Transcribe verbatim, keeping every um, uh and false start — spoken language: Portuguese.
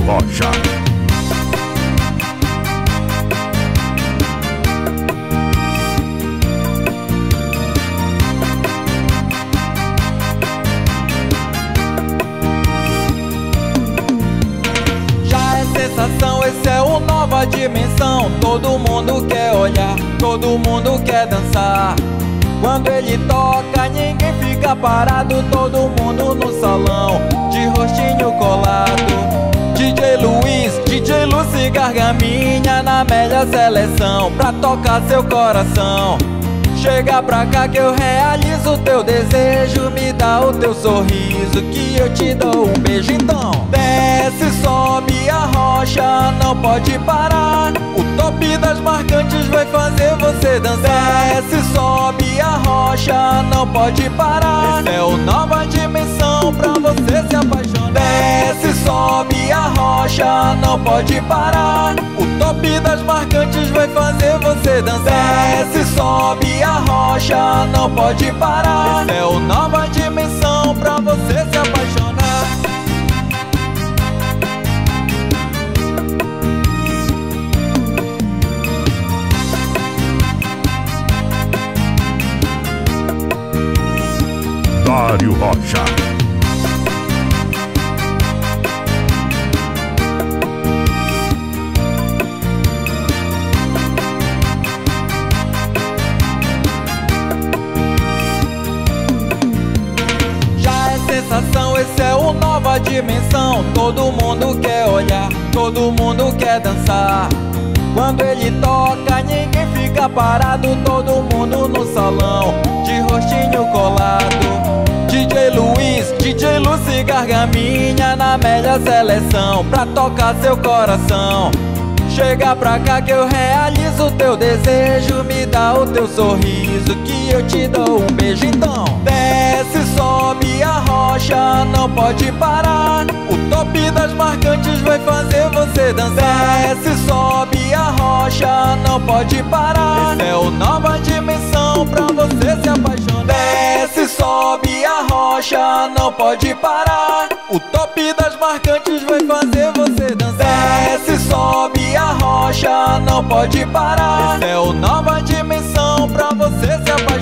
Rocha. Já é sensação, esse é o Nova Dimensão. Todo mundo quer olhar, todo mundo quer dançar. Quando ele toca, ninguém fica parado. Todo mundo no salão, de rostinho colado. D J Luiz, D J Lucy Gargaminha na melhor seleção pra tocar seu coração. Chega pra cá que eu realizo o teu desejo. Me dá o teu sorriso que eu te dou um beijo. Então desce, sobe a rocha, não pode parar. O top das marcantes vai fazer você dançar. Desce, sobe a rocha, não pode parar. Esse é o Nova Dimensão pra você se apaixonar. Desce, sobe a rocha, não pode parar. O top das marcantes vai fazer você dançar. Desce, sobe a rocha, não pode parar. Esse é o Nova Dimensão pra você se apaixonar. Dário Rocha. Sensação, esse é o Nova Dimensão. Todo mundo quer olhar, todo mundo quer dançar. Quando ele toca, ninguém fica parado. Todo mundo no salão, de rostinho colado. D J Luiz, D J Lucy Gargaminha na melhor seleção pra tocar seu coração. Chega pra cá que eu realizo o teu desejo. Me dá o teu sorriso que eu te dou um beijo. Então desce, sobe a rocha, não pode parar. O top das marcantes vai fazer você dançar. Desce, sobe a rocha, não pode parar. Esse é o Nova Dimensão pra você se apaixonar. Desce, sobe a rocha, não pode parar. O top das marcantes vai fazer você dançar. Desce, sobe a rocha, não pode parar. Esse é o Nova Dimensão pra você se apaixonar.